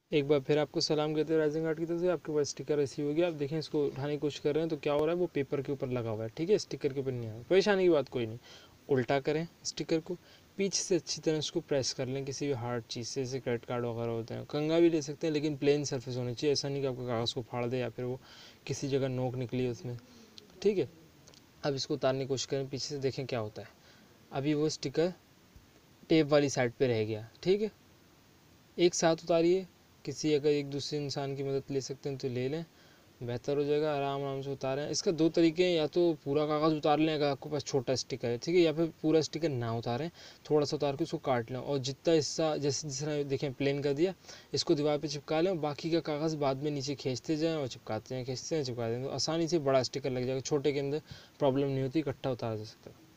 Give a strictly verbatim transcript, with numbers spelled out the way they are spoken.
एक बार फिर आपको सलाम कहते हैं राइजिंग आर्ट की तरफ से। आपके पास स्टिकर रिसीव हो गया। आप देखें इसको उठाने की कोशिश कर रहे हैं तो क्या हो रहा है, वो पेपर के ऊपर लगा हुआ है। ठीक है, स्टिकर के ऊपर नहीं आ रहा। परेशानी की बात कोई नहीं, उल्टा करें स्टिकर को, पीछे से अच्छी तरह इसको प्रेस कर लें किसी भी हार्ड चीज़ से, जैसे क्रेडिट कार्ड वगैरह होते हैं। कंघा भी ले सकते हैं, लेकिन प्लेन सरफेस होनी चाहिए। ऐसा नहीं कि आपका कागज़ को फाड़ दे या फिर वो किसी जगह नोक निकली है उसमें। ठीक है, अब इसको उतारने की कोशिश करें पीछे से, देखें क्या होता है। अभी वो स्टिकर टेप वाली साइड पे रह गया। ठीक है, एक साथ उतारिए। किसी अगर एक दूसरे इंसान की मदद ले सकते हैं तो ले लें, बेहतर हो जाएगा। आराम आराम से उतारें। इसका दो तरीके हैं, या तो पूरा कागज़ उतार लें अगर आपके पास छोटा स्टिकर है, ठीक है, या फिर पूरा स्टिकर ना उतारें, थोड़ा सा उतार के उसको काट लें और जितना हिस्सा जैसे जिस तरह देखें प्लेन कर दिया, इसको दीवार पे चिपका लें और बाकी का कागज़ बाद में नीचे खींचते जाएं और चिपकाते हैं, खींचते हैं चिपकाते हैं, तो आसानी से बड़ा स्टिकर लग जाएगा। छोटे के अंदर प्रॉब्लम नहीं होती, इकट्ठा उतारा जा सकता है।